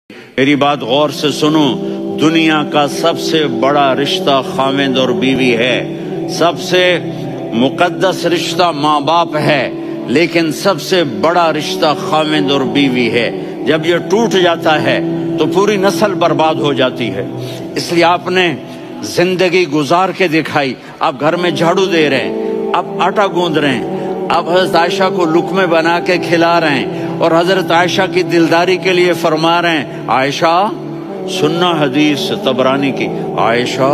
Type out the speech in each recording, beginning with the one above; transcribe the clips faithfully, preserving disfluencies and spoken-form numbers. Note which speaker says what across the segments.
Speaker 1: میری بات غور سے سنو، دنیا کا سب سے بڑا رشتہ خاوند اور بیوی ہے، سب سے مقدس رشتہ ماں باپ ہے، لیکن سب سے بڑا رشتہ خاوند اور بیوی ہے۔ جب یہ ٹوٹ جاتا ہے تو پوری نسل برباد ہو جاتی ہے۔ اس لیے آپ نے زندگی گزار کے دکھائی، آپ گھر میں جھاڑو دے رہے ہیں، آپ آٹا گوندھ رہے ہیں، آپ حضرت عائشہ کو لقمے بنا کے کھلا رہے ہیں، اور حضرت عائشہ کی دلداری کے لیے فرما رہے ہیں، عائشہ سننا حدیث طبرانی کی، عائشہ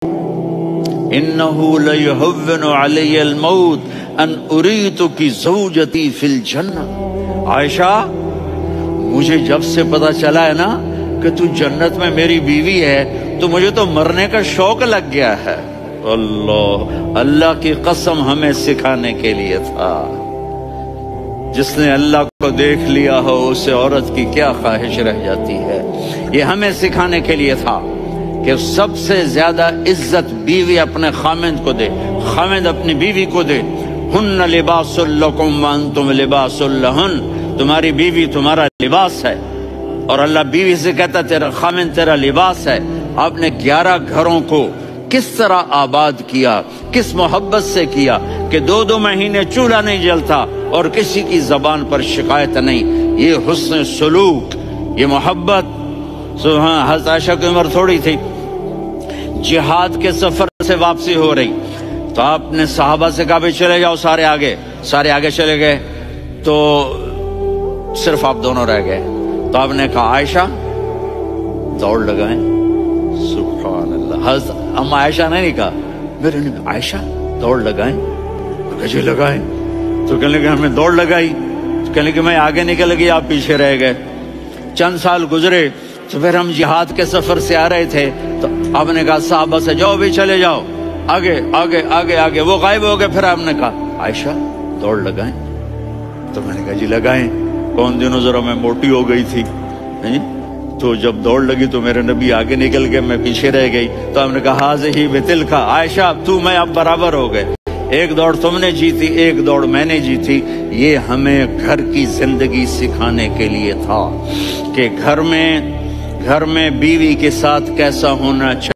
Speaker 1: انہو لیہون علی الموت ان اریتکی زوجتی فی الجنہ۔ عائشہ مجھے جب سے پتا چلا ہے نا کہ تو جنت میں میری بیوی ہے تو مجھے تو مرنے کا شوق لگ گیا ہے۔ اللہ اللہ کی قسم ہمیں سکھانے کے لیے تھا۔ جس نے اللہ کو دیکھ لیا ہو اسے عورت کی کیا خواہش رہ جاتی ہے۔ یہ ہمیں سکھانے کے لیے تھا کہ سب سے زیادہ عزت بیوی اپنے خاوند کو دے، خاوند اپنی بیوی کو دے۔ ہن لباس لکم وانتم لباس لہن، تمہاری بیوی تمہارا لباس ہے، اور اللہ بیوی سے کہتا تیرا خاوند تیرا لباس ہے۔ آپ نے گیارہ گھروں کو کس طرح آباد کیا، کس محبت سے کیا کہ دو دو مہینے چولہا نہیں جلتا اور کسی کی زبان پر شکایت نہیں۔ یہ حسن سلوک، یہ محبت۔ سبحان، حضرت عائشہ کی عمر تھوڑی تھی، جہاد کے سفر سے واپسی ہو رہی تو آپ نے صحابہ سے کہا بھی چلے جاؤ سارے آگے، سارے آگے چلے گئے تو صرف آپ دونوں رہ گئے۔ تو آپ نے کہا عائشہ دوڑ لگائیں۔ سبحان اللہ، حضرت اما عائشہ نے نہیں کہا، میرے نے عائشہ دوڑ لگائیں، کجے لگائیں؟ تو کہنے لگے ہمیں دوڑ لگائی، تو کہنے لگے میں آگے نکل گئی آپ پیچھے رہ گئے۔ چند سال گزرے تو پھر ہم جہاد کے سفر سے آ رہے تھے تو آپ نے کہا صحابہ سے جاؤ بھی چلے جاؤ آگے آگے آگے آگے، وہ غائب ہو گئے۔ پھر آپ نے کہا عائشہ دوڑ لگائیں، تو میں نے کہا جی لگائیں۔ کون دنوں ذرا میں موٹی ہو گئی تھی، تو جب دوڑ لگی تو میرے نبی آگے نکل گئے، میں پیچھے رہ گئی۔ تو ہم نے کہا ہاذہ بتلک، عائشہ تو میں اب برابر ہو گئے، ایک دوڑ تم نے جیتی ایک دوڑ میں نے جیتی۔ یہ ہمیں گھر کی زندگی سکھانے کے لیے تھا کہ گھر میں گھر میں بیوی کے ساتھ کیسا ہونا چاہیے۔